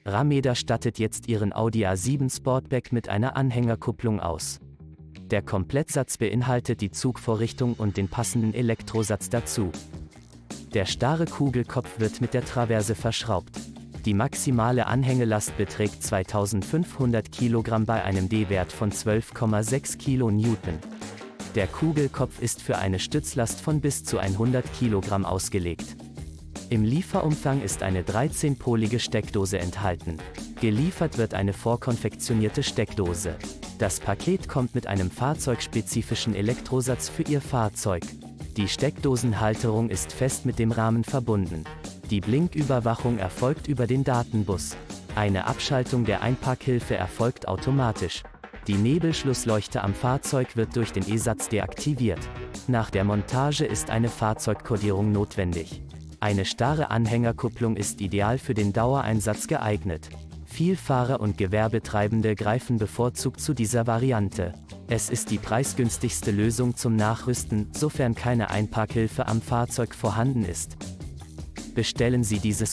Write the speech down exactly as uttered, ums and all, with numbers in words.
Rameda stattet jetzt ihren Audi A sieben Sportback mit einer Anhängerkupplung aus. Der Komplettsatz beinhaltet die Zugvorrichtung und den passenden Elektrosatz dazu. Der starre Kugelkopf wird mit der Traverse verschraubt. Die maximale Anhängelast beträgt zweitausendfünfhundert Kilogramm bei einem D-Wert von zwölf Komma sechs Kilonewton. Der Kugelkopf ist für eine Stützlast von bis zu hundert Kilogramm ausgelegt. Im Lieferumfang ist eine dreizehnpolige Steckdose enthalten. Geliefert wird eine vorkonfektionierte Steckdose. Das Paket kommt mit einem fahrzeugspezifischen Elektrosatz für Ihr Fahrzeug. Die Steckdosenhalterung ist fest mit dem Rahmen verbunden. Die Blinküberwachung erfolgt über den Datenbus. Eine Abschaltung der Einparkhilfe erfolgt automatisch. Die Nebelschlussleuchte am Fahrzeug wird durch den E-Satz deaktiviert. Nach der Montage ist eine Fahrzeugkodierung notwendig. Eine starre Anhängerkupplung ist ideal für den Dauereinsatz geeignet. Vielfahrer und Gewerbetreibende greifen bevorzugt zu dieser Variante. Es ist die preisgünstigste Lösung zum Nachrüsten, sofern keine Einparkhilfe am Fahrzeug vorhanden ist. Bestellen Sie dieses